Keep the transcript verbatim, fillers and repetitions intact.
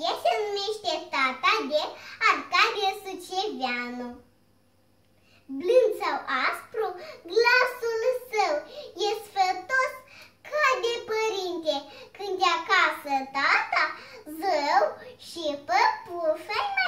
fie se numește tata de Arcadiu Suceveanu. Blând sau aspru, glasul său e sfătos ca de părinte, când de acasă tata, zău și păpuși